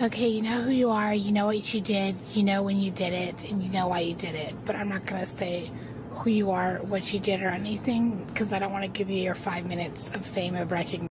Okay, you know who you are, you know what you did, you know when you did it, and you know why you did it. But I'm not going to say who you are, what you did, or anything, because I don't want to give you your 5 minutes of fame of recognition.